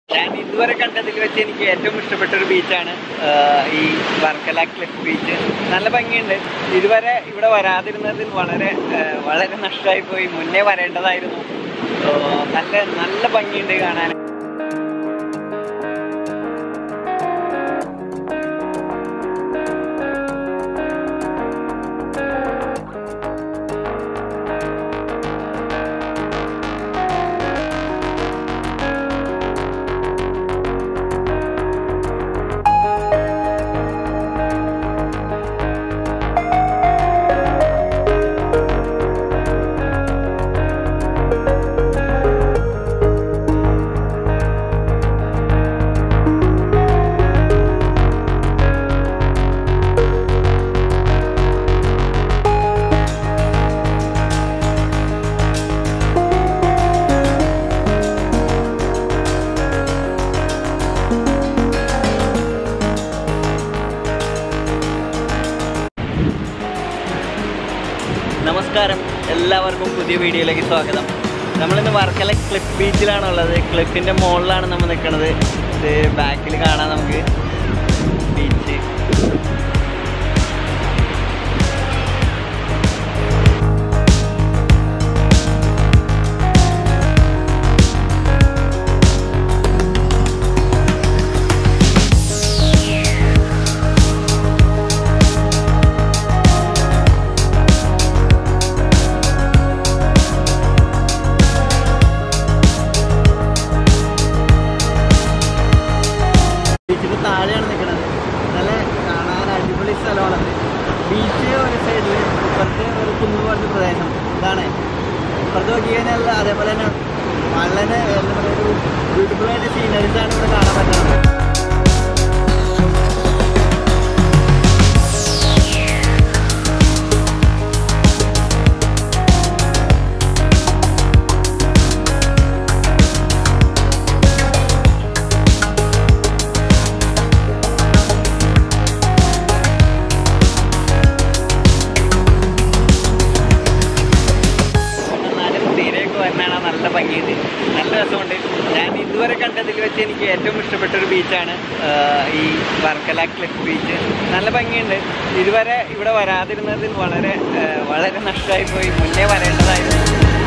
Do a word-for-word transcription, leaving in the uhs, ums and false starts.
ഞാൻ ഇതുവരെ കണ്ടതിൽ വെച്ച് എനിക്ക് ഏറ്റവും ഇഷ്ടപ്പെട്ടൊരു ബീച്ചാണ് ഈ വർക്കല ക്ലിഫ് ബീച്ച്. നല്ല ഭംഗിയുണ്ട്. ഇതുവരെ ഇവിടെ വരാതിരുന്നതിൽ വളരെ വളരെ നഷ്ടമായി പോയി. മുന്നേ വരേണ്ടതായിരുന്നു. നല്ല നല്ല ഭംഗിയുണ്ട് കാണാൻ. നമസ്കാരം, എല്ലാവർക്കും പുതിയ വീഡിയോയിലേക്ക് സ്വാഗതം. നമ്മളിന്ന് വർക്കല ക്ലിഫ് ബീച്ചിലാണുള്ളത്. ക്ലിഫിൻ്റെ മുകളിലാണ് നമ്മൾ നിൽക്കുന്നത്. ഇത് ബാക്കിൽ കാണാം നമുക്ക് ബീച്ച്. താഴെയാണ് നിൽക്കുന്നത്. നല്ല കാണാൻ അടിപൊളി സ്ഥലമാണത്. ബീച്ച് ഒരു സൈഡിൽ, ഇപ്പുറത്ത് ഒരു കുന്നു പോലത്തെ പ്രദേശം. ഇതാണ് ഇപ്പുറത്ത് നോക്കി കഴിഞ്ഞാൽ അതേപോലെ തന്നെ വളരെ എന്താ പറയുക, ഒരു ബ്യൂട്ടിഫുള്ളായിട്ട് സീനറീസാണ് ഇവിടെ കാണാൻ പറ്റുന്നത്. നല്ല ഭംഗിയുണ്ട്, നല്ല രസമുണ്ട്. ഞാൻ ഇതുവരെ കണ്ടതിൽ വെച്ച് എനിക്ക് ഏറ്റവും ഇഷ്ടപ്പെട്ടൊരു ബീച്ചാണ് ഈ വർക്കല ക്ലിഫ് ബീച്ച്. നല്ല ഭംഗിയുണ്ട്. ഇതുവരെ ഇവിടെ വരാതിരുന്നതിൽ വളരെ വളരെ നഷ്ടമായി പോയി. മുന്നേ വരേണ്ടതായിരുന്നു.